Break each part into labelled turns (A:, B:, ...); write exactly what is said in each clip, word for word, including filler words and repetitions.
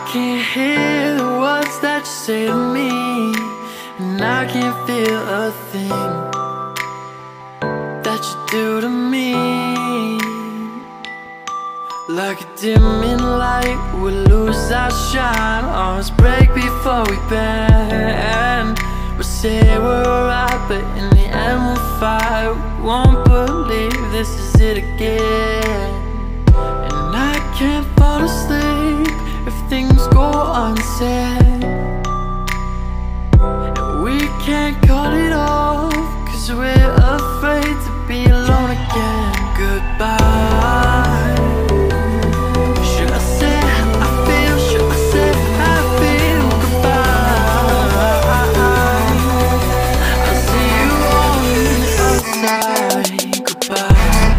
A: can't hear the words that you say to me, and I can't feel a thing that you do to me. Like a dimming light, we lose our shine. Arms break before we bend. We say we're right, but in the end we'll fight. We won't believe this is it again. And I can't fall asleep if things go unsaid. And we can't call it off, cause we're afraid to be alone again. Goodbye. Should I say how I feel? Should I say how I feel? Goodbye. I'll see you on the outside. Goodbye.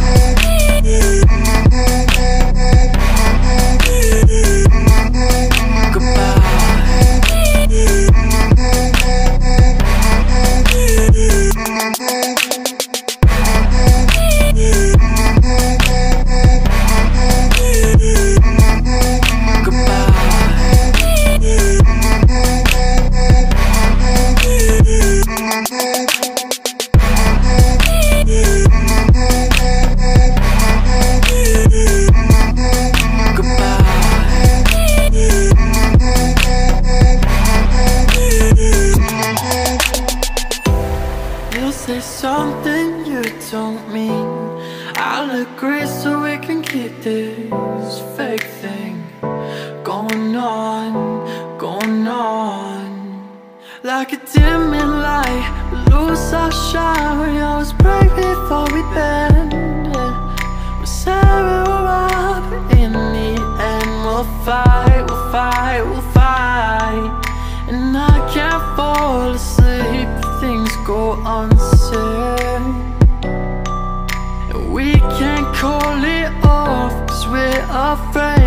A: Say something you don't mean. I'll agree so we can keep this fake thing going on, going on. Like a dimming light, we lose our shine. We always break before we bend. We say we're right, but in the end we'll fight, we'll fight, we'll fight. And I can't fall asleep if things go unsaid. And we can't call it off, cause we're afraid